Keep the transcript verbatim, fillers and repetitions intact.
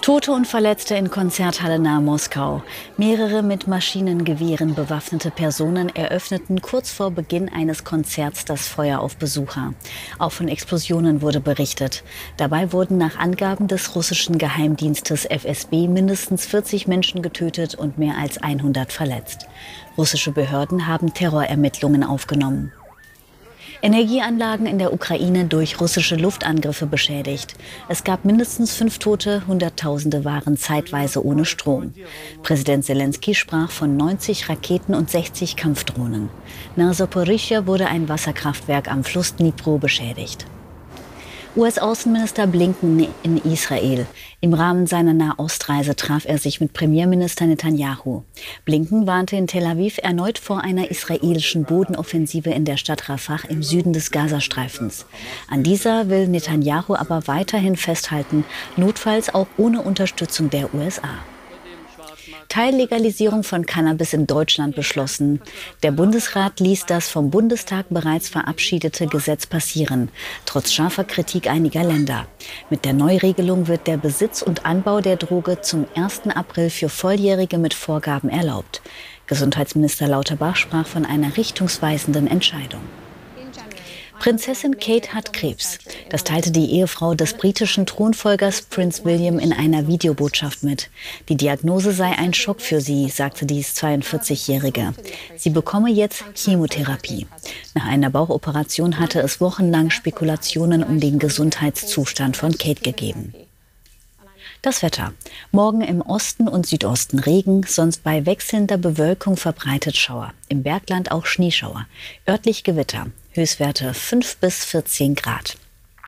Tote und Verletzte in Konzerthalle nahe Moskau. Mehrere mit Maschinengewehren bewaffnete Personen eröffneten kurz vor Beginn eines Konzerts das Feuer auf Besucher. Auch von Explosionen wurde berichtet. Dabei wurden nach Angaben des russischen Geheimdienstes F S B mindestens vierzig Menschen getötet und mehr als hundert verletzt. Russische Behörden haben Terrorermittlungen aufgenommen. Energieanlagen in der Ukraine durch russische Luftangriffe beschädigt. Es gab mindestens fünf Tote, Hunderttausende waren zeitweise ohne Strom. Präsident Selenskyj sprach von neunzig Raketen und sechzig Kampfdrohnen. Nahe Saporischschja wurde ein Wasserkraftwerk am Fluss Dnipro beschädigt. U S-Außenminister Blinken in Israel. Im Rahmen seiner Nahostreise traf er sich mit Premierminister Netanyahu. Blinken warnte in Tel Aviv erneut vor einer israelischen Bodenoffensive in der Stadt Rafah im Süden des Gazastreifens. An dieser will Netanyahu aber weiterhin festhalten, notfalls auch ohne Unterstützung der U S A. Teillegalisierung von Cannabis in Deutschland beschlossen. Der Bundesrat ließ das vom Bundestag bereits verabschiedete Gesetz passieren, trotz scharfer Kritik einiger Länder. Mit der Neuregelung wird der Besitz und Anbau der Droge zum ersten April für Volljährige mit Vorgaben erlaubt. Gesundheitsminister Lauterbach sprach von einer richtungsweisenden Entscheidung. Prinzessin Kate hat Krebs. Das teilte die Ehefrau des britischen Thronfolgers Prinz William in einer Videobotschaft mit. Die Diagnose sei ein Schock für sie, sagte die zweiundvierzigjährige. Sie bekomme jetzt Chemotherapie. Nach einer Bauchoperation hatte es wochenlang Spekulationen um den Gesundheitszustand von Kate gegeben. Das Wetter. Morgen im Osten und Südosten Regen, sonst bei wechselnder Bewölkung verbreitet Schauer. Im Bergland auch Schneeschauer. Örtlich Gewitter. Höchstwerte fünf bis vierzehn Grad.